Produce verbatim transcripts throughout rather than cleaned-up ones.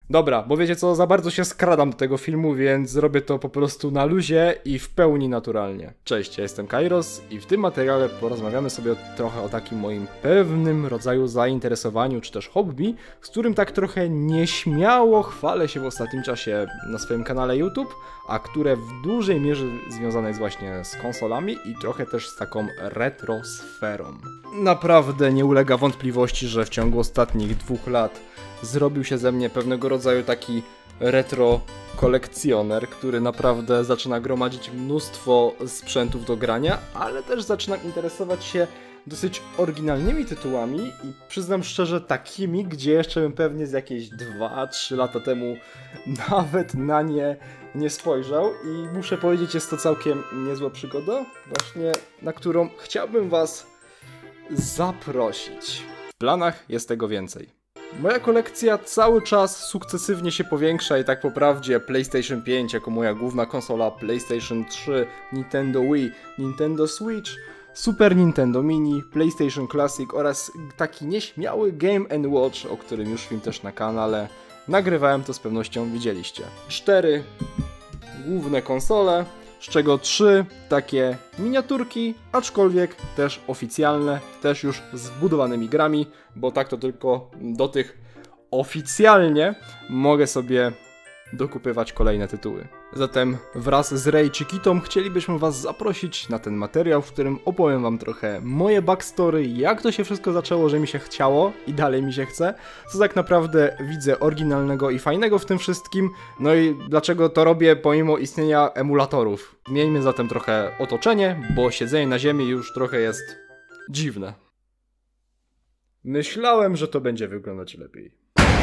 Dobra, bo wiecie co, za bardzo się skradam do tego filmu, więc zrobię to po prostu na luzie i w pełni naturalnie. Cześć, ja jestem Kairos i w tym materiale porozmawiamy sobie trochę o takim moim pewnym rodzaju zainteresowaniu czy też hobby, z którym tak trochę nieśmiało chwalę się w ostatnim czasie na swoim kanale YouTube, a które w dużej mierze związane jest właśnie z konsolami i trochę też z taką retrosferą. Naprawdę nie ulega wątpliwości, że w ciągu ostatnich dwóch lat zrobił się ze mnie pewnego rodzaju taki retro kolekcjoner, który naprawdę zaczyna gromadzić mnóstwo sprzętów do grania, ale też zaczynam interesować się dosyć oryginalnymi tytułami i przyznam szczerze takimi, gdzie jeszcze bym pewnie z jakieś dwa trzy lata temu nawet na nie nie spojrzał i muszę powiedzieć, jest to całkiem niezła przygoda, właśnie na którą chciałbym was zaprosić. W planach jest tego więcej. Moja kolekcja cały czas sukcesywnie się powiększa i tak po prawdzie PlayStation pięć jako moja główna konsola, PlayStation trzy, Nintendo Wii, Nintendo Switch, Super Nintendo Mini, PlayStation Classic oraz taki nieśmiały Game and Watch, o którym już film też na kanale nagrywałem, to z pewnością widzieliście. Cztery główne konsole, z czego trzy takie miniaturki, aczkolwiek też oficjalne, też już z wbudowanymi grami, bo tak to tylko do tych oficjalnie mogę sobie dokupywać kolejne tytuły. Zatem wraz z Ray czy Kitą chcielibyśmy was zaprosić na ten materiał, w którym opowiem wam trochę moje backstory, jak to się wszystko zaczęło, że mi się chciało i dalej mi się chce, co tak naprawdę widzę oryginalnego i fajnego w tym wszystkim, no i dlaczego to robię pomimo istnienia emulatorów. Miejmy zatem trochę otoczenie, bo siedzenie na ziemi już trochę jest dziwne. Myślałem, że to będzie wyglądać lepiej.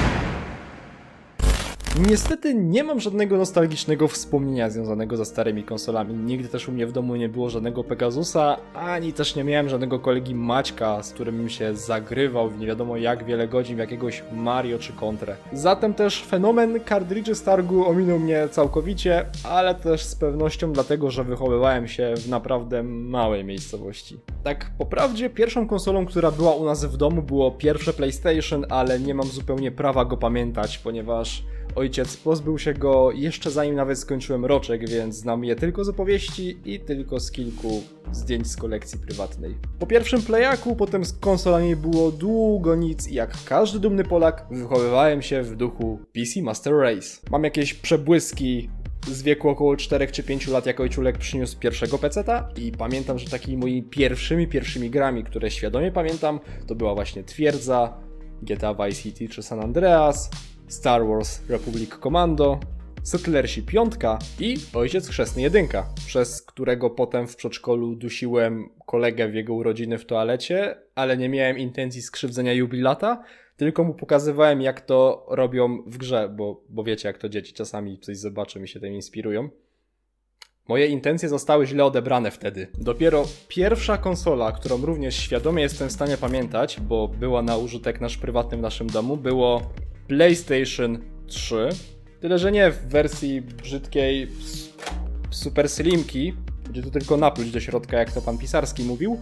Niestety nie mam żadnego nostalgicznego wspomnienia związanego ze starymi konsolami. Nigdy też u mnie w domu nie było żadnego Pegasusa, ani też nie miałem żadnego kolegi Maćka, z którym bym się zagrywał w nie wiadomo jak wiele godzin w jakiegoś Mario czy Contrę. Zatem też fenomen kartridży z targu ominął mnie całkowicie, ale też z pewnością dlatego, że wychowywałem się w naprawdę małej miejscowości. Tak po prawdzie pierwszą konsolą, która była u nas w domu, było pierwsze PlayStation, ale nie mam zupełnie prawa go pamiętać, ponieważ ojciec pozbył się go jeszcze zanim nawet skończyłem roczek, więc znam je tylko z opowieści i tylko z kilku zdjęć z kolekcji prywatnej. Po pierwszym playaku, potem z konsolami było długo nic i jak każdy dumny Polak wychowywałem się w duchu P C Master Race. Mam jakieś przebłyski z wieku około czterech czy pięciu lat, jak ojczulek przyniósł pierwszego peceta i pamiętam, że takimi moimi pierwszymi, pierwszymi grami, które świadomie pamiętam, to była właśnie Twierdza, G T A Vice City czy San Andreas, Star Wars Republic Commando, Settlersi pięć i Ojciec Chrzestny jeden, przez którego potem w przedszkolu dusiłem kolegę w jego urodziny w toalecie, ale nie miałem intencji skrzywdzenia jubilata, tylko mu pokazywałem jak to robią w grze, bo, bo wiecie jak to dzieci czasami coś zobaczą i się tym inspirują. Moje intencje zostały źle odebrane wtedy. Dopiero pierwsza konsola, którą również świadomie jestem w stanie pamiętać, bo była na użytek nasz prywatny w naszym domu, było PlayStation trzy, tyle że nie w wersji brzydkiej super slimki, gdzie tu tylko napluć do środka, jak to pan Pisarski mówił,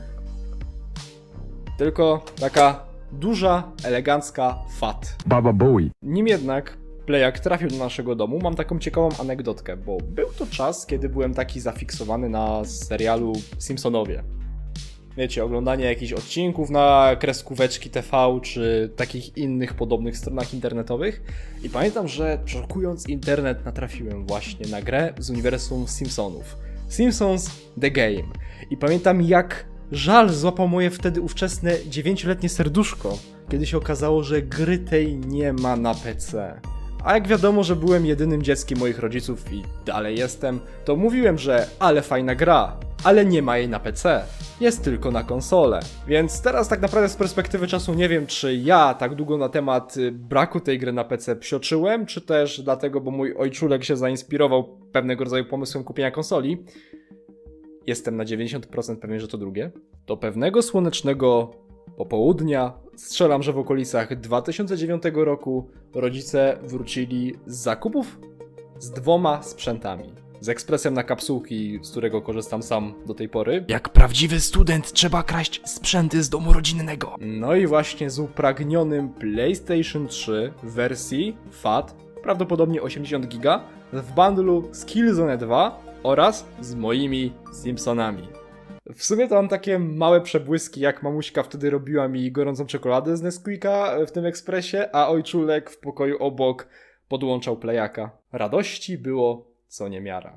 tylko taka duża, elegancka Fat. Baba Bowie. Nim jednak Playak trafił do naszego domu, mam taką ciekawą anegdotkę, bo był to czas, kiedy byłem taki zafiksowany na serialu Simpsonowie. Wiecie, oglądanie jakichś odcinków na kreskóweczki T V, czy takich innych podobnych stronach internetowych. I pamiętam, że przeszukując internet natrafiłem właśnie na grę z uniwersum Simpsonów. Simpsons The Game. I pamiętam jak żal złapał moje wtedy ówczesne dziewięcioletnie serduszko, kiedy się okazało, że gry tej nie ma na P C. A jak wiadomo, że byłem jedynym dzieckiem moich rodziców i dalej jestem, to mówiłem, że ale fajna gra, ale nie ma jej na P C. Jest tylko na konsolę. Więc teraz tak naprawdę z perspektywy czasu nie wiem, czy ja tak długo na temat braku tej gry na P C psioczyłem, czy też dlatego, bo mój ojczulek się zainspirował pewnego rodzaju pomysłem kupienia konsoli. Jestem na dziewięćdziesiąt procent pewien, że to drugie. To pewnego słonecznego popołudnia, strzelam, że w okolicach dwa tysiące dziewiątego roku, rodzice wrócili z zakupów z dwoma sprzętami. Z ekspresem na kapsułki, z którego korzystam sam do tej pory. Jak prawdziwy student trzeba kraść sprzęty z domu rodzinnego. No i właśnie z upragnionym PlayStation trzy w wersji Fat prawdopodobnie osiemdziesiąt giga, w bundlu z Killzone dwa oraz z moimi Simpsonami. W sumie to mam takie małe przebłyski, jak mamuśka wtedy robiła mi gorącą czekoladę z Nesquika w tym ekspresie, a ojczulek w pokoju obok podłączał plejaka. Radości było co niemiara.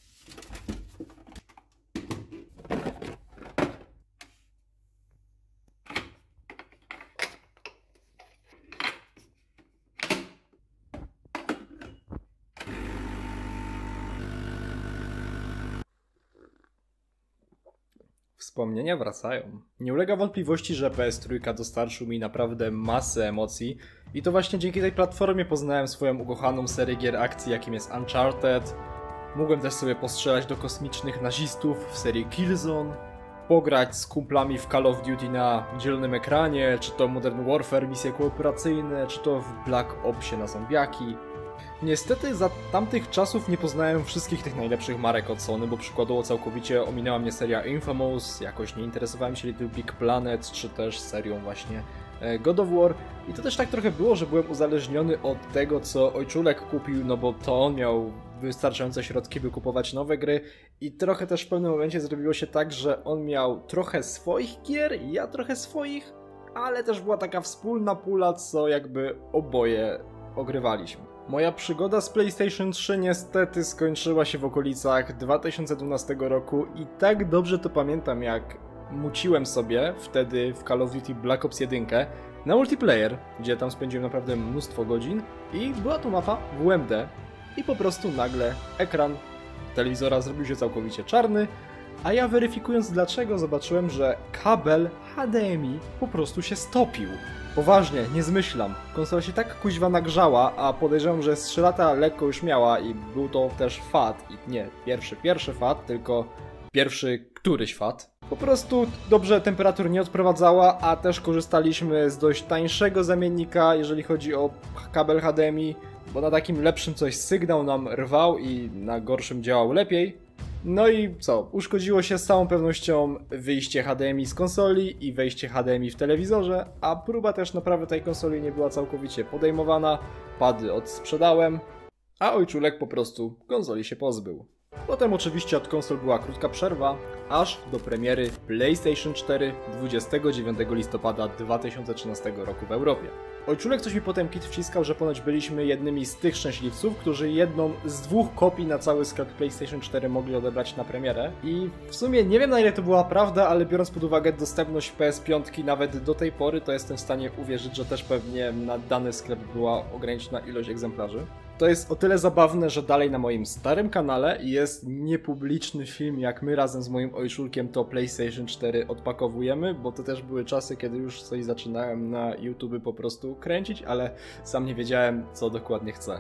Wspomnienia wracają. Nie ulega wątpliwości, że P S trzy dostarczył mi naprawdę masę emocji i to właśnie dzięki tej platformie poznałem swoją ukochaną serię gier akcji, jakim jest Uncharted. Mogłem też sobie postrzelać do kosmicznych nazistów w serii Killzone, pograć z kumplami w Call of Duty na dzielnym ekranie, czy to Modern Warfare, misje kooperacyjne, czy to w Black Opsie na zombiaki. Niestety za tamtych czasów nie poznałem wszystkich tych najlepszych marek od Sony, bo przykładowo całkowicie ominęła mnie seria Infamous, jakoś nie interesowałem się Little Big Planet, czy też serią właśnie God of War. I to też tak trochę było, że byłem uzależniony od tego, co ojczulek kupił, no bo to on miał wystarczające środki, by kupować nowe gry i trochę też w pewnym momencie zrobiło się tak, że on miał trochę swoich gier, ja trochę swoich, ale też była taka wspólna pula, co jakby oboje ogrywaliśmy. Moja przygoda z PlayStation trzy niestety skończyła się w okolicach dwa tysiące dwunastego roku i tak dobrze to pamiętam, jak muciłem sobie wtedy w Call of Duty Black Ops jeden na multiplayer, gdzie tam spędziłem naprawdę mnóstwo godzin i była tu mapa W M D i po prostu nagle ekran telewizora zrobił się całkowicie czarny, a ja weryfikując dlaczego zobaczyłem, że kabel H D M I po prostu się stopił. Poważnie, nie zmyślam. Konsola się tak kuźwa nagrzała, a podejrzewam, że z trzy lata lekko już miała i był to też fat. I nie pierwszy, pierwszy fat, tylko pierwszy któryś fat. Po prostu dobrze temperatur nie odprowadzała, a też korzystaliśmy z dość tańszego zamiennika, jeżeli chodzi o kabel H D M I, bo na takim lepszym coś sygnał nam rwał i na gorszym działał lepiej. No i co? Uszkodziło się z całą pewnością wyjście H D M I z konsoli i wejście H D M I w telewizorze, a próba też naprawy tej konsoli nie była całkowicie podejmowana, pady odsprzedałem, a ojczulek po prostu konsoli się pozbył. Potem oczywiście od konsol była krótka przerwa, aż do premiery PlayStation cztery dwudziestego dziewiątego listopada dwa tysiące trzynastego roku w Europie. Ojczulek coś mi potem kit wciskał, że ponoć byliśmy jednymi z tych szczęśliwców, którzy jedną z dwóch kopii na cały sklep PlayStation cztery mogli odebrać na premierę. I w sumie nie wiem, na ile to była prawda, ale biorąc pod uwagę dostępność P S pięć nawet do tej pory, to jestem w stanie uwierzyć, że też pewnie na dany sklep była ograniczona ilość egzemplarzy. To jest o tyle zabawne, że dalej na moim starym kanale jest niepubliczny film, jak my razem z moim ojczulkiem to PlayStation cztery odpakowujemy, bo to też były czasy, kiedy już coś zaczynałem na YouTube po prostu kręcić, ale sam nie wiedziałem, co dokładnie chcę.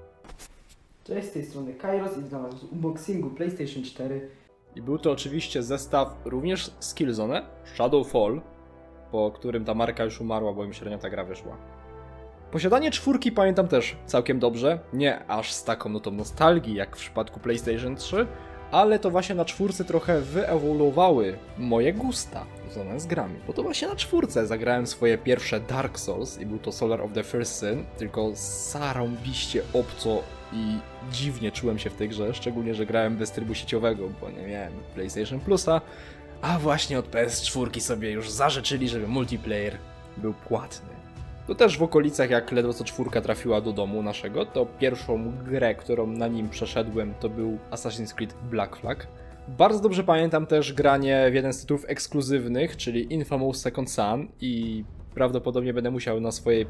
Cześć, z tej strony Kairos i witam was z unboxingu PlayStation cztery. I był to oczywiście zestaw również z Killzone, Shadowfall, po którym ta marka już umarła, bo im średnio ta gra wyszła. Posiadanie czwórki pamiętam też całkiem dobrze, nie aż z taką notą nostalgii jak w przypadku PlayStation trzy, ale to właśnie na czwórce trochę wyewoluowały moje gusta związane z grami. Bo to właśnie na czwórce zagrałem swoje pierwsze Dark Souls i był to Solar of the First Sin, tylko zarąbiście obco i dziwnie czułem się w tej grze, szczególnie, że grałem bez trybu sieciowego, bo nie miałem PlayStation Plusa, a właśnie od P S cztery sobie już zażyczyli, żeby multiplayer był płatny. To też w okolicach, jak ledwo co czwórka trafiła do domu naszego, to pierwszą grę, którą na nim przeszedłem, to był Assassin's Creed Black Flag. Bardzo dobrze pamiętam też granie w jeden z tytułów ekskluzywnych, czyli Infamous Second Son i prawdopodobnie będę musiał na swojej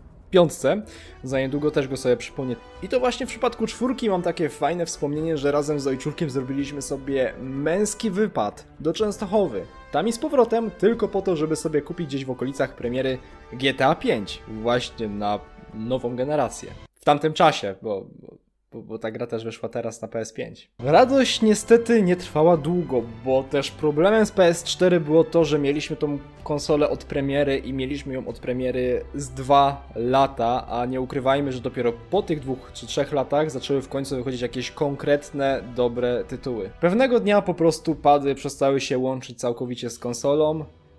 piątce za niedługo też go sobie przypomnieć. I to właśnie w przypadku czwórki mam takie fajne wspomnienie, że razem z ojczulkiem zrobiliśmy sobie męski wypad do Częstochowy. Tam i z powrotem, tylko po to, żeby sobie kupić gdzieś w okolicach premiery G T A pięć, właśnie na nową generację. W tamtym czasie, bo, bo, bo ta gra też wyszła teraz na P S pięć. Radość niestety nie trwała długo, bo też problemem z P S cztery było to, że mieliśmy tą konsolę od premiery i mieliśmy ją od premiery z dwa lata, a nie ukrywajmy, że dopiero po tych dwóch czy trzech latach zaczęły w końcu wychodzić jakieś konkretne, dobre tytuły. Pewnego dnia po prostu pady przestały się łączyć całkowicie z konsolą,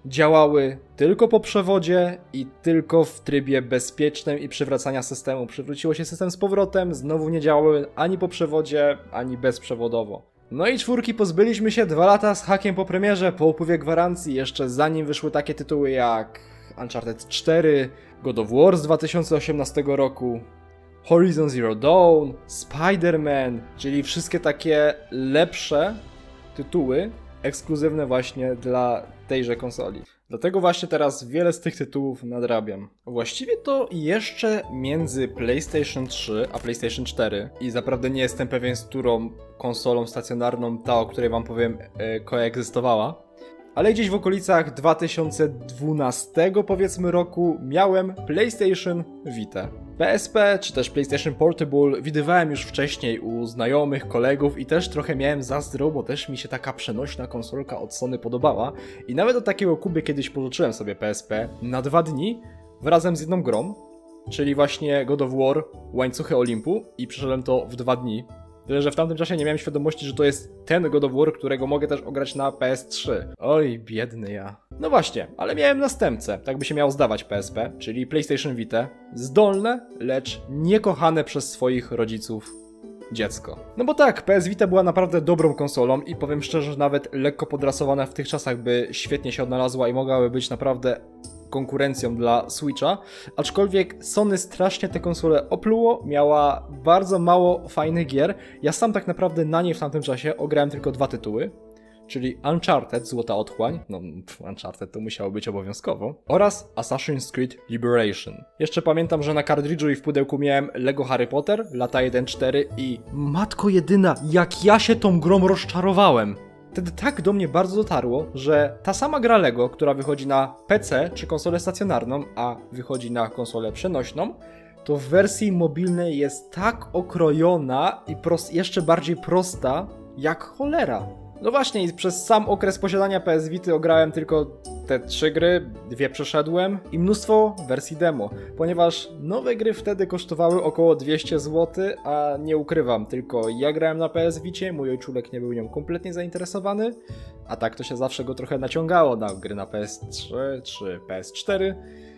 działały tylko po przewodzie i tylko w trybie bezpiecznym i przywracania systemu. Przywróciło się system z powrotem, znowu nie działały ani po przewodzie, ani bezprzewodowo. No i czwórki pozbyliśmy się dwa lata z hakiem po premierze, po upływie gwarancji, jeszcze zanim wyszły takie tytuły jak Uncharted cztery, God of War z dwa tysiące osiemnastego roku, Horizon Zero Dawn, Spider-Man, czyli wszystkie takie lepsze tytuły, ekskluzywne właśnie dla tejże konsoli. Dlatego właśnie teraz wiele z tych tytułów nadrabiam. Właściwie to jeszcze między PlayStation trzy a PlayStation cztery i zaprawdę nie jestem pewien, z którą konsolą stacjonarną ta, o której wam powiem, yy, koegzystowała. Ale gdzieś w okolicach dwa tysiące dwunastego powiedzmy roku miałem PlayStation Vita. P S P czy też PlayStation Portable widywałem już wcześniej u znajomych, kolegów i też trochę miałem zazdro, bo też mi się taka przenośna konsolka od Sony podobała i nawet do takiego Kuby kiedyś pożyczyłem sobie P S P na dwa dni razem z jedną grą, czyli właśnie God of War, Łańcuchy Olimpu i przeszedłem to w dwa dni. Tyle, że w tamtym czasie nie miałem świadomości, że to jest ten God of War, którego mogę też ograć na P S trzy. Oj, biedny ja. No właśnie, ale miałem następcę, tak by się miało zdawać P S P, czyli PlayStation Vita. Zdolne, lecz niekochane przez swoich rodziców dziecko. No bo tak, P S Vita była naprawdę dobrą konsolą i powiem szczerze, że nawet lekko podrasowana w tych czasach by świetnie się odnalazła i mogłaby być naprawdę konkurencją dla Switcha, aczkolwiek Sony strasznie tę konsolę opluło, miała bardzo mało fajnych gier. Ja sam tak naprawdę na niej w tamtym czasie ograłem tylko dwa tytuły, czyli Uncharted, Złota Otchłań, no pff, Uncharted to musiało być obowiązkowo, oraz Assassin's Creed Liberation. Jeszcze pamiętam, że na kartridżu i w pudełku miałem Lego Harry Potter, lata jeden cztery i matko jedyna, jak ja się tą grą rozczarowałem. Wtedy tak do mnie bardzo dotarło, że ta sama gra Lego, która wychodzi na P C czy konsolę stacjonarną, a wychodzi na konsolę przenośną, to w wersji mobilnej jest tak okrojona i pros- jeszcze bardziej prosta jak cholera. No właśnie, i przez sam okres posiadania P S Vity ograłem tylko te trzy gry, dwie przeszedłem i mnóstwo wersji demo, ponieważ nowe gry wtedy kosztowały około dwieście złotych, a nie ukrywam, tylko ja grałem na P S Vicie, mój ojczulek nie był nią kompletnie zainteresowany, a tak to się zawsze go trochę naciągało na gry na P S trzy czy P S cztery.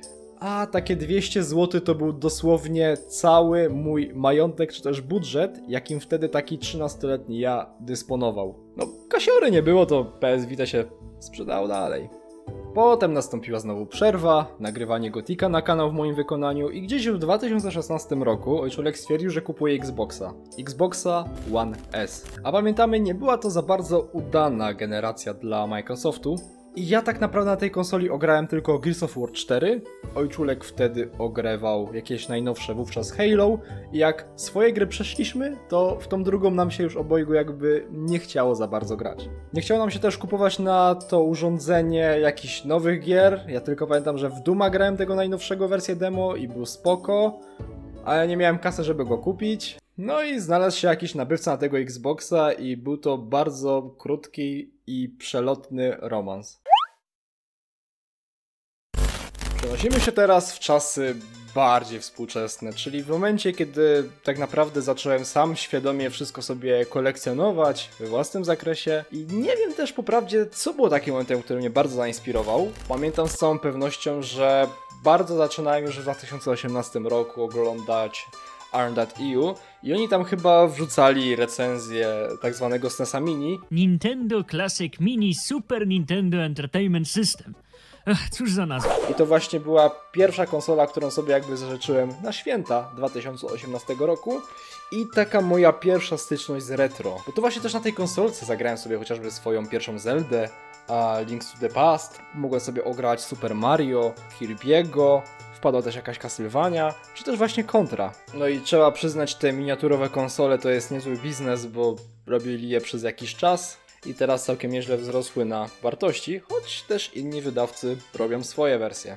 A takie dwieście złotych to był dosłownie cały mój majątek, czy też budżet, jakim wtedy taki trzynastoletni ja dysponował. No, kasiory nie było, to P S Vita się sprzedał dalej. Potem nastąpiła znowu przerwa, nagrywanie Gotika na kanał w moim wykonaniu i gdzieś w dwa tysiące szesnastym roku ojczulek stwierdził, że kupuje Xboxa. Xboxa One S. A pamiętamy, nie była to za bardzo udana generacja dla Microsoftu. I ja tak naprawdę na tej konsoli ograłem tylko Gears of War cztery, ojczulek wtedy ogrywał jakieś najnowsze wówczas Halo i jak swoje gry przeszliśmy, to w tą drugą nam się już obojgu jakby nie chciało za bardzo grać. Nie chciało nam się też kupować na to urządzenie jakichś nowych gier, ja tylko pamiętam, że w Duma grałem tego najnowszego wersję demo i był spoko, ale nie miałem kasy, żeby go kupić. No i znalazł się jakiś nabywca na tego Xboxa i był to bardzo krótki i przelotny romans. Przenosimy się teraz w czasy bardziej współczesne, czyli w momencie, kiedy tak naprawdę zacząłem sam świadomie wszystko sobie kolekcjonować we własnym zakresie i nie wiem też po prawdzie, co było takim momentem, który mnie bardzo zainspirował. Pamiętam z całą pewnością, że bardzo zaczynałem już w dwa tysiące osiemnastym roku oglądać Arn kropka e u i oni tam chyba wrzucali recenzję tak zwanego S N E S a Mini. Nintendo Classic Mini Super Nintendo Entertainment System. Ech, cóż za nazwa. I to właśnie była pierwsza konsola, którą sobie jakby zażyczyłem na święta dwa tysiące osiemnastego roku i taka moja pierwsza styczność z retro. Bo to właśnie też na tej konsolce zagrałem sobie chociażby swoją pierwszą Zeldę, a Links to the Past, mogłem sobie ograć Super Mario, Kirby'ego, wpadła też jakaś Castlevania, czy też właśnie Contra. No i trzeba przyznać, te miniaturowe konsole to jest niezły biznes, bo robili je przez jakiś czas i teraz całkiem nieźle wzrosły na wartości, choć też inni wydawcy robią swoje wersje.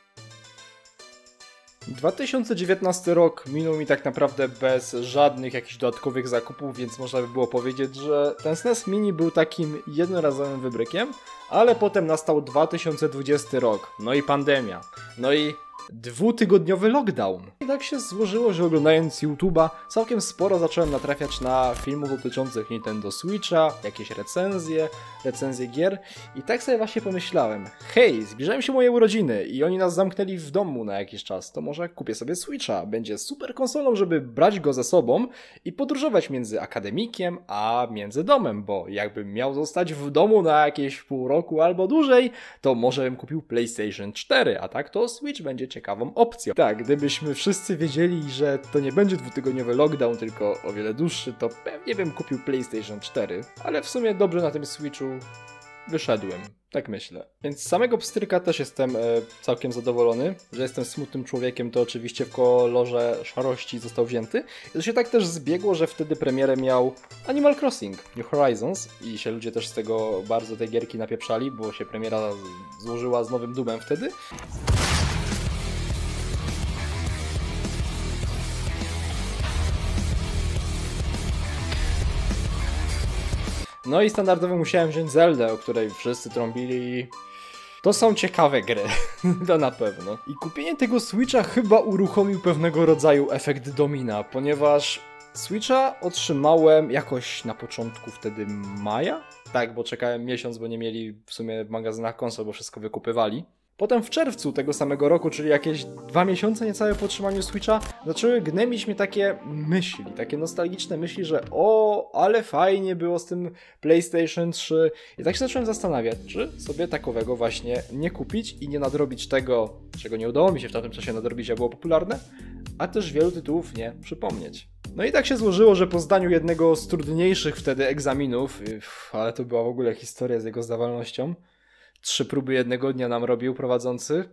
dwa tysiące dziewiętnasty rok minął mi tak naprawdę bez żadnych jakichś dodatkowych zakupów, więc można by było powiedzieć, że ten S N E S Mini był takim jednorazowym wybrykiem, ale potem nastał dwa tysiące dwudziesty rok, no i pandemia, no i dwutygodniowy lockdown. I tak się złożyło, że oglądając YouTube'a całkiem sporo zacząłem natrafiać na filmów dotyczących Nintendo Switcha, jakieś recenzje, recenzje gier i tak sobie właśnie pomyślałem, hej, zbliżają się moje urodziny i oni nas zamknęli w domu na jakiś czas, to może kupię sobie Switcha, będzie super konsolą, żeby brać go ze sobą i podróżować między akademikiem a między domem, bo jakbym miał zostać w domu na jakieś pół roku albo dłużej, to może bym kupił PlayStation cztery, a tak to Switch będzie ciekawą opcją. Tak, gdybyśmy wszyscy wiedzieli, że to nie będzie dwutygodniowy lockdown, tylko o wiele dłuższy, to pewnie bym kupił PlayStation cztery, ale w sumie dobrze na tym Switchu wyszedłem. Tak myślę. Więc z samego pstryka też jestem e, całkiem zadowolony, że jestem smutnym człowiekiem, to oczywiście w kolorze szarości został wzięty. I to się tak też zbiegło, że wtedy premierę miał Animal Crossing New Horizons i się ludzie też z tego bardzo tej gierki napieprzali, bo się premiera złożyła z nowym dubem wtedy. No i standardowo musiałem wziąć Zeldę, o której wszyscy trąbili. To są ciekawe gry, to na pewno. I kupienie tego Switcha chyba uruchomił pewnego rodzaju efekt domina, ponieważ Switcha otrzymałem jakoś na początku wtedy maja? Tak, bo czekałem miesiąc, bo nie mieli w sumie w magazynach konsol, bo wszystko wykupywali. Potem w czerwcu tego samego roku, czyli jakieś dwa miesiące niecałe po otrzymaniu Switcha, zaczęły gnębić mnie takie myśli, takie nostalgiczne myśli, że o, ale fajnie było z tym PlayStation trzy. I tak się zacząłem zastanawiać, czy sobie takowego właśnie nie kupić i nie nadrobić tego, czego nie udało mi się w tamtym czasie nadrobić, a było popularne, a też wielu tytułów nie przypomnieć. No i tak się złożyło, że po zdaniu jednego z trudniejszych wtedy egzaminów, ale to była w ogóle historia z jego zdawalnością, trzy próby jednego dnia nam robił prowadzący.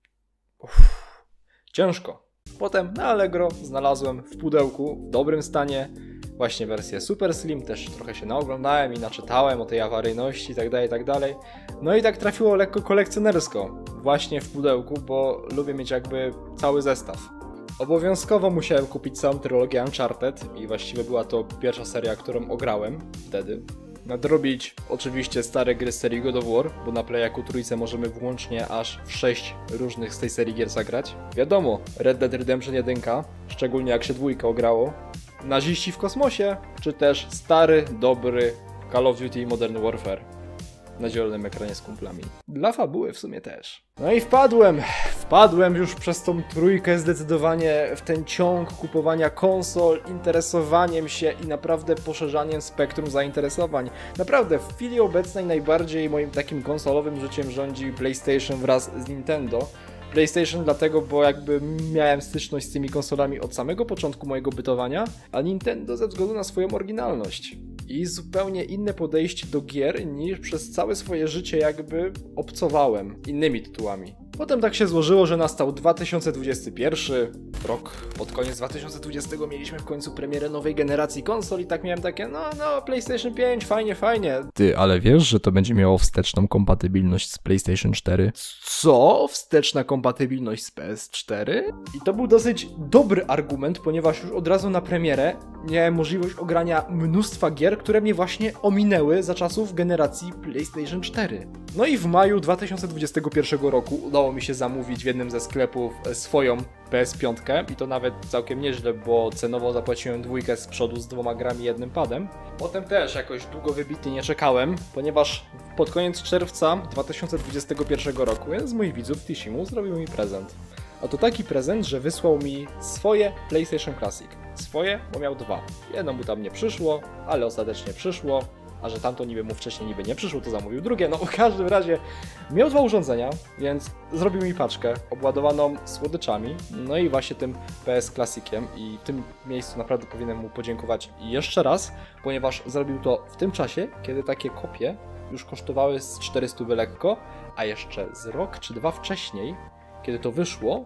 Uff, ciężko. Potem na Allegro znalazłem w pudełku, w dobrym stanie, właśnie wersję Super Slim. Też trochę się naoglądałem i naczytałem o tej awaryjności itd., itd. No i tak trafiło lekko kolekcjonersko. Właśnie w pudełku, bo lubię mieć jakby cały zestaw. Obowiązkowo musiałem kupić całą trylogię Uncharted i właściwie była to pierwsza seria, którą ograłem wtedy. Nadrobić oczywiście stare gry z serii God of War, bo na Playaku trójce możemy włącznie aż w sześć różnych z tej serii gier zagrać. Wiadomo, Red Dead Redemption jeden, szczególnie jak się dwójka ograło. Naziści w kosmosie, czy też stary, dobry Call of Duty Modern Warfare na zielonym ekranie z kumplami. Dla fabuły w sumie też. No i wpadłem, wpadłem już przez tą trójkę zdecydowanie w ten ciąg kupowania konsol, interesowaniem się i naprawdę poszerzaniem spektrum zainteresowań. Naprawdę w chwili obecnej najbardziej moim takim konsolowym życiem rządzi PlayStation wraz z Nintendo. PlayStation dlatego, bo jakby miałem styczność z tymi konsolami od samego początku mojego bytowania, a Nintendo ze względu na swoją oryginalność i zupełnie inne podejście do gier niż przez całe swoje życie jakby obcowałem innymi tytułami. Potem tak się złożyło, że nastał dwa tysiące dwudziesty pierwszy rok, pod koniec dwa tysiące dwudziestego mieliśmy w końcu premierę nowej generacji konsol i tak miałem takie, no no PlayStation pięć, fajnie, fajnie. Ty, ale wiesz, że to będzie miało wsteczną kompatybilność z PlayStation cztery? Co? Wsteczna kompatybilność z P S cztery? I to był dosyć dobry argument, ponieważ już od razu na premierę miałem możliwość ogrania mnóstwa gier, które mnie właśnie ominęły za czasów generacji PlayStation cztery. No i w maju dwa tysiące dwudziestego pierwszego roku udało mi się zamówić w jednym ze sklepów swoją P S pięć i to nawet całkiem nieźle, bo cenowo zapłaciłem dwójkę z przodu z dwoma grami i jednym padem. Potem też jakoś długo wybitnie nie czekałem, ponieważ pod koniec czerwca dwa tysiące dwudziestego pierwszego roku jeden z moich widzów, Tishimu, zrobił mi prezent. A to taki prezent, że wysłał mi swoje PlayStation Classic. Swoje, bo miał dwa. Jedno mu tam nie przyszło, ale ostatecznie przyszło. A że tamto niby mu wcześniej niby nie przyszło, to zamówił drugie. No w każdym razie miał dwa urządzenia, więc zrobił mi paczkę obładowaną słodyczami, no i właśnie tym P S Classiciem i w tym miejscu naprawdę powinienem mu podziękować jeszcze raz, ponieważ zrobił to w tym czasie, kiedy takie kopie już kosztowały z czterysta lekko, a jeszcze z rok czy dwa wcześniej, kiedy to wyszło,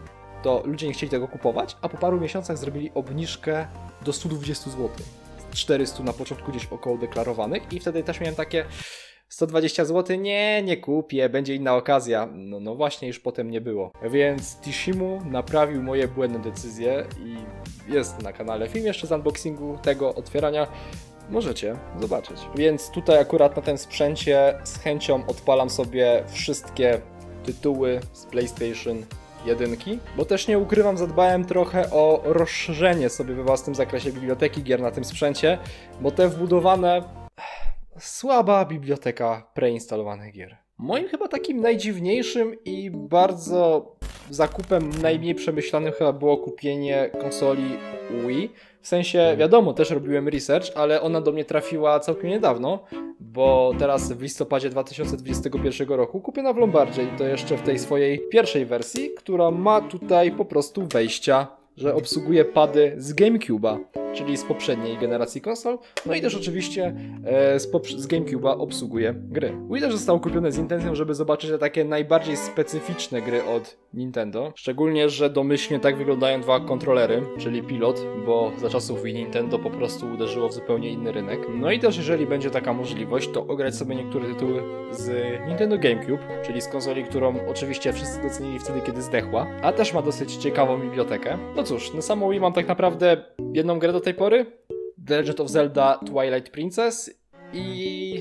to ludzie nie chcieli tego kupować, a po paru miesiącach zrobili obniżkę do stu dwudziestu złotych. czterysta na początku gdzieś około deklarowanych i wtedy też miałem takie sto dwadzieścia złotych, nie, nie kupię, będzie inna okazja. No, no właśnie, już potem nie było. Więc Tishimu naprawił moje błędne decyzje i jest na kanale film jeszcze z unboxingu tego otwierania. Możecie zobaczyć. Więc tutaj akurat na tym sprzęcie z chęcią odpalam sobie wszystkie tytuły z PlayStation jedynki, bo też nie ukrywam, zadbałem trochę o rozszerzenie sobie we własnym zakresie biblioteki gier na tym sprzęcie, bo te wbudowane... słaba biblioteka preinstalowanych gier. Moim chyba takim najdziwniejszym i bardzo zakupem najmniej przemyślanym chyba było kupienie konsoli Wii. W sensie, wiadomo, też robiłem research, ale ona do mnie trafiła całkiem niedawno, bo teraz w listopadzie dwa tysiące dwudziestego pierwszego roku kupiona w Lombardzie i to jeszcze w tej swojej pierwszej wersji, która ma tutaj po prostu wejścia, że obsługuje pady z GameCube'a, czyli z poprzedniej generacji konsol, no i też oczywiście e, z, z GameCube'a obsługuje gry. Wii też zostało kupione z intencją, żeby zobaczyć te takie najbardziej specyficzne gry od Nintendo, szczególnie, że domyślnie tak wyglądają dwa kontrolery, czyli Pilot, bo za czasów Wii Nintendo po prostu uderzyło w zupełnie inny rynek. No i też jeżeli będzie taka możliwość, to ograć sobie niektóre tytuły z Nintendo GameCube, czyli z konsoli, którą oczywiście wszyscy docenili wtedy, kiedy zdechła, a też ma dosyć ciekawą bibliotekę. No cóż, na samą Wii mam tak naprawdę jedną grę do tej pory, The Legend of Zelda Twilight Princess i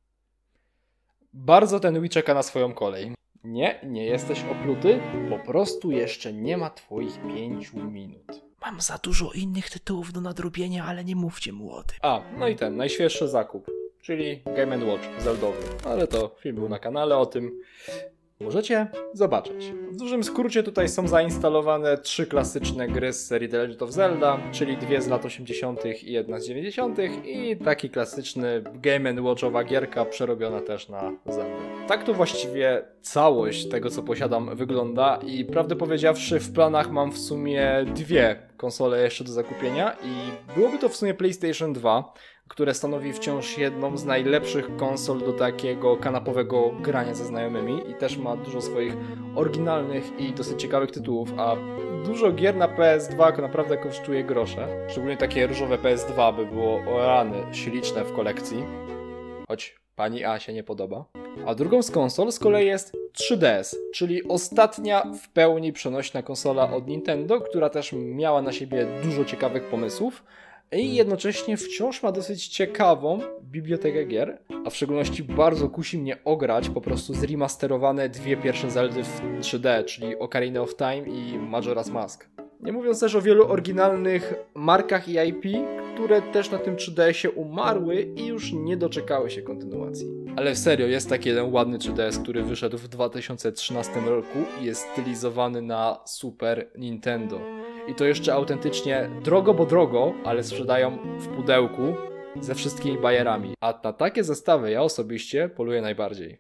bardzo ten Wii czeka na swoją kolej. Nie, nie jesteś opluty, po prostu jeszcze nie ma twoich pięciu minut. Mam za dużo innych tytułów do nadrobienia, ale nie mówcie mu o tym. A, no i ten, najświeższy zakup, czyli Game and Watch Zeldowy, ale to film był na kanale o tym. Możecie zobaczyć. W dużym skrócie tutaj są zainstalowane trzy klasyczne gry z serii The Legend of Zelda, czyli dwie z lat osiemdziesiątych i jedna z dziewięćdziesiątych i taki klasyczny Game and Watchowa gierka przerobiona też na Zelda. Tak to właściwie całość tego, co posiadam, wygląda i prawdę powiedziawszy w planach mam w sumie dwie konsole jeszcze do zakupienia i byłoby to w sumie PlayStation dwa, które stanowi wciąż jedną z najlepszych konsol do takiego kanapowego grania ze znajomymi i też ma dużo swoich oryginalnych i dosyć ciekawych tytułów, a dużo gier na P S dwa naprawdę kosztuje grosze. Szczególnie takie różowe P S dwa by było o rany śliczne w kolekcji, choć pani A się nie podoba. A drugą z konsol z kolei jest trzy D S, czyli ostatnia w pełni przenośna konsola od Nintendo, która też miała na siebie dużo ciekawych pomysłów i jednocześnie wciąż ma dosyć ciekawą bibliotekę gier, a w szczególności bardzo kusi mnie ograć po prostu zremasterowane dwie pierwsze Zeldy w trzy D, czyli Ocarina of Time i Majora's Mask. Nie mówiąc też o wielu oryginalnych markach i I P, które też na tym trzy D S-ie umarły i już nie doczekały się kontynuacji. Ale serio, jest taki jeden ładny trzy D S, który wyszedł w dwa tysiące trzynastym roku i jest stylizowany na Super Nintendo. I to jeszcze autentycznie drogo, bo drogo, ale sprzedają w pudełku ze wszystkimi bajerami. A na takie zestawy ja osobiście poluję najbardziej.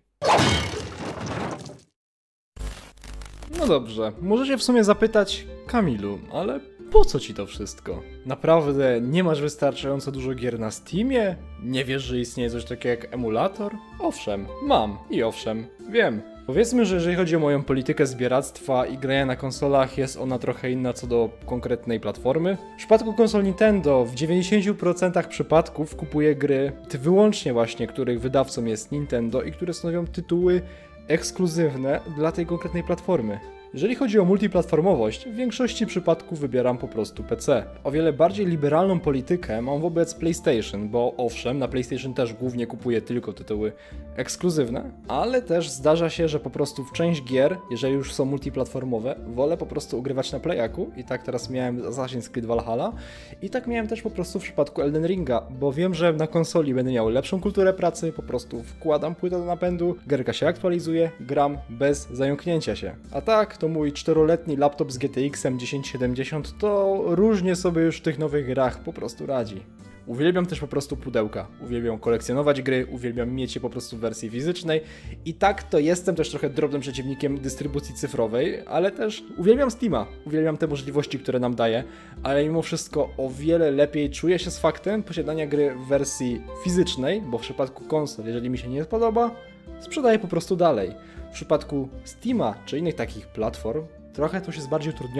No dobrze, możecie w sumie zapytać, Kamilu, ale po co ci to wszystko? Naprawdę nie masz wystarczająco dużo gier na Steamie? Nie wiesz, że istnieje coś takiego jak emulator? Owszem, mam i owszem, wiem. Powiedzmy, że jeżeli chodzi o moją politykę zbieractwa i grania na konsolach, jest ona trochę inna co do konkretnej platformy. W przypadku konsol Nintendo w dziewięćdziesięciu procentach przypadków kupuję gry wyłącznie właśnie, których wydawcą jest Nintendo i które stanowią tytuły ekskluzywne dla tej konkretnej platformy. Jeżeli chodzi o multiplatformowość, w większości przypadków wybieram po prostu P C. O wiele bardziej liberalną politykę mam wobec PlayStation, bo owszem, na PlayStation też głównie kupuję tylko tytuły ekskluzywne, ale też zdarza się, że po prostu w część gier, jeżeli już są multiplatformowe, wolę po prostu ugrywać na Playaku i tak teraz miałem Assassin's Creed Valhalla i tak miałem też po prostu w przypadku Elden Ringa, bo wiem, że na konsoli będę miał lepszą kulturę pracy, po prostu wkładam płytę do napędu, gierka się aktualizuje, gram bez zająknięcia się. A tak, to mój czteroletni laptop z G T X-em tysiąc siedemdziesiąt to różnie sobie już w tych nowych grach po prostu radzi. Uwielbiam też po prostu pudełka, uwielbiam kolekcjonować gry, uwielbiam mieć je po prostu w wersji fizycznej i tak to jestem też trochę drobnym przeciwnikiem dystrybucji cyfrowej, ale też uwielbiam Steama, uwielbiam te możliwości, które nam daje, ale mimo wszystko o wiele lepiej czuję się z faktem posiadania gry w wersji fizycznej, bo w przypadku konsol, jeżeli mi się nie podoba, sprzedaję po prostu dalej. W przypadku Steama czy innych takich platform trochę to już jest bardziej utrudnione.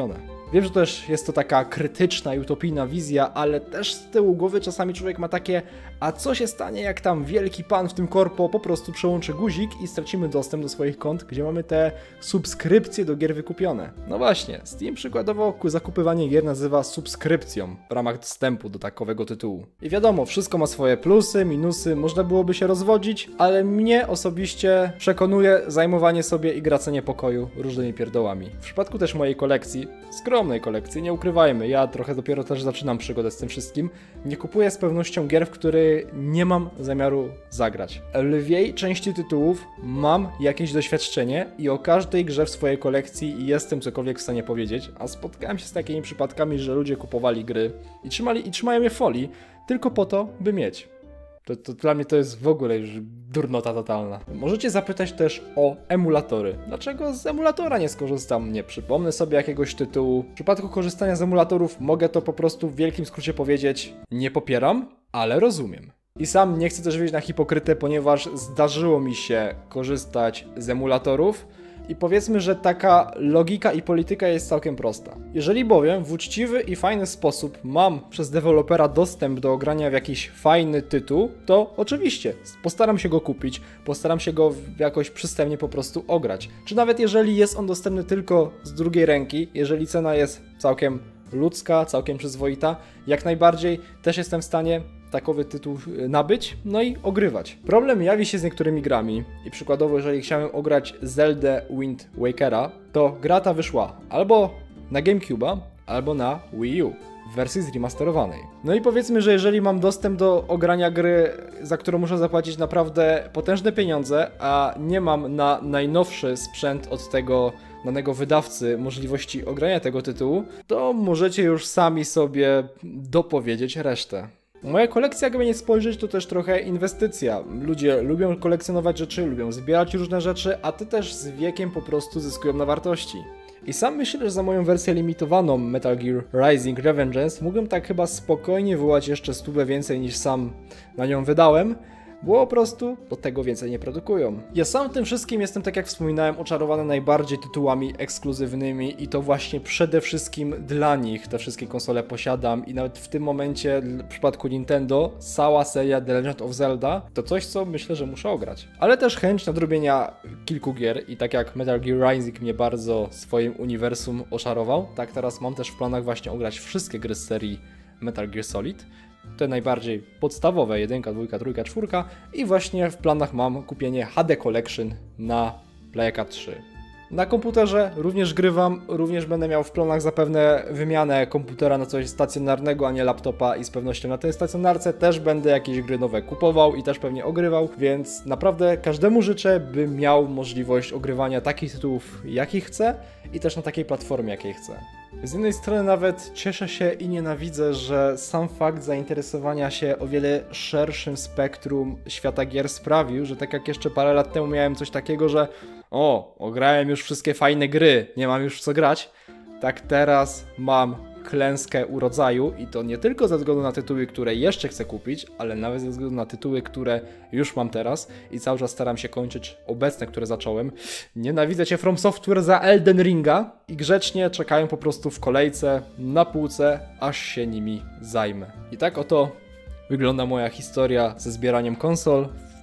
Wiem, że też jest to taka krytyczna i utopijna wizja, ale też z tyłu głowy czasami człowiek ma takie, a co się stanie, jak tam wielki pan w tym korpo po prostu przełączy guzik i stracimy dostęp do swoich kont, gdzie mamy te subskrypcje do gier wykupione. No właśnie, Steam przykładowo zakupywanie gier nazywa subskrypcją w ramach dostępu do takowego tytułu. I wiadomo, wszystko ma swoje plusy, minusy, można byłoby się rozwodzić, ale mnie osobiście przekonuje zajmowanie sobie i gracenie pokoju różnymi pierdołami. W przypadku też mojej kolekcji, skromnej kolekcji, nie ukrywajmy, ja trochę dopiero też zaczynam przygodę z tym wszystkim, nie kupuję z pewnością gier, w które nie mam zamiaru zagrać. W lwiej części tytułów mam jakieś doświadczenie i o każdej grze w swojej kolekcji jestem cokolwiek w stanie powiedzieć, a spotkałem się z takimi przypadkami, że ludzie kupowali gry i trzymali i trzymają je w folii tylko po to, by mieć. To, to dla mnie to jest w ogóle już durnota totalna. Możecie zapytać też o emulatory. Dlaczego z emulatora nie skorzystam? Nie przypomnę sobie jakiegoś tytułu. W przypadku korzystania z emulatorów mogę to po prostu w wielkim skrócie powiedzieć: nie popieram, ale rozumiem. I sam nie chcę też wyjść na hipokrytę, ponieważ zdarzyło mi się korzystać z emulatorów. I powiedzmy, że taka logika i polityka jest całkiem prosta. Jeżeli bowiem w uczciwy i fajny sposób mam przez dewelopera dostęp do grania w jakiś fajny tytuł, to oczywiście postaram się go kupić, postaram się go jakoś przystępnie po prostu ograć. Czy nawet jeżeli jest on dostępny tylko z drugiej ręki, jeżeli cena jest całkiem ludzka, całkiem przyzwoita, jak najbardziej też jestem w stanie takowy tytuł nabyć, no i ogrywać. Problem jawi się z niektórymi grami i przykładowo jeżeli chciałem ograć Zeldę Wind Wakera, to gra ta wyszła albo na GameCube'a, albo na Wii U w wersji zremasterowanej. No i powiedzmy, że jeżeli mam dostęp do ogrania gry, za którą muszę zapłacić naprawdę potężne pieniądze, a nie mam na najnowszy sprzęt od tego danego wydawcy możliwości ogrania tego tytułu, to możecie już sami sobie dopowiedzieć resztę. Moja kolekcja, jakby nie spojrzeć, to też trochę inwestycja. Ludzie lubią kolekcjonować rzeczy, lubią zbierać różne rzeczy, a te też z wiekiem po prostu zyskują na wartości. I sam myślę, że za moją wersję limitowaną Metal Gear Rising Revengeance mógłbym tak chyba spokojnie wywołać jeszcze stówę więcej niż sam na nią wydałem, bo po prostu do tego więcej nie produkują. Ja sam tym wszystkim jestem, tak jak wspominałem, oczarowany najbardziej tytułami ekskluzywnymi i to właśnie przede wszystkim dla nich te wszystkie konsole posiadam i nawet w tym momencie w przypadku Nintendo cała seria The Legend of Zelda to coś, co myślę, że muszę ograć. Ale też chęć nadrobienia kilku gier i tak jak Metal Gear Rising mnie bardzo swoim uniwersum oczarował, tak teraz mam też w planach właśnie ograć wszystkie gry z serii Metal Gear Solid. Te najbardziej podstawowe, jedynka, dwójka, trójka, czwórka i właśnie w planach mam kupienie H D Collection na Playaka trzy. Na komputerze również grywam, również będę miał w planach zapewne wymianę komputera na coś stacjonarnego, a nie laptopa i z pewnością na tej stacjonarce też będę jakieś gry nowe kupował i też pewnie ogrywał, więc naprawdę każdemu życzę, by miał możliwość ogrywania takich tytułów, jakich chce i też na takiej platformie, jakiej chce. Z jednej strony nawet cieszę się i nienawidzę, że sam fakt zainteresowania się o wiele szerszym spektrum świata gier sprawił, że tak jak jeszcze parę lat temu miałem coś takiego, że o, ograłem już wszystkie fajne gry, nie mam już w co grać, tak teraz mam klęskę urodzaju i to nie tylko ze względu na tytuły, które jeszcze chcę kupić, ale nawet ze względu na tytuły, które już mam teraz i cały czas staram się kończyć obecne, które zacząłem. Nienawidzę cię From Software za Elden Ringa i grzecznie czekają po prostu w kolejce na półce, aż się nimi zajmę. I tak oto wygląda moja historia ze zbieraniem konsol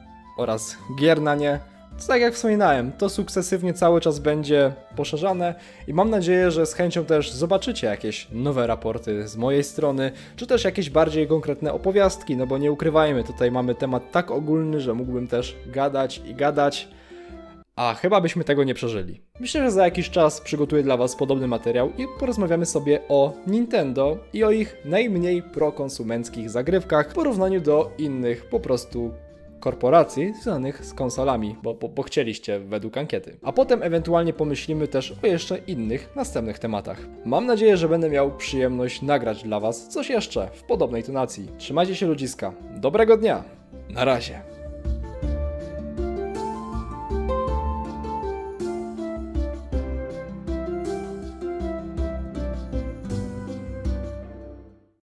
oraz gier na nie. To tak jak wspominałem, to sukcesywnie cały czas będzie poszerzane i mam nadzieję, że z chęcią też zobaczycie jakieś nowe raporty z mojej strony, czy też jakieś bardziej konkretne opowiastki, no bo nie ukrywajmy, tutaj mamy temat tak ogólny, że mógłbym też gadać i gadać, a chyba byśmy tego nie przeżyli. Myślę, że za jakiś czas przygotuję dla Was podobny materiał i porozmawiamy sobie o Nintendo i o ich najmniej prokonsumenckich zagrywkach w porównaniu do innych po prostu korporacji związanych z konsolami, bo, bo, bo chcieliście według ankiety. A potem ewentualnie pomyślimy też o jeszcze innych następnych tematach. Mam nadzieję, że będę miał przyjemność nagrać dla Was coś jeszcze w podobnej tonacji. Trzymajcie się ludziska. Dobrego dnia. Na razie.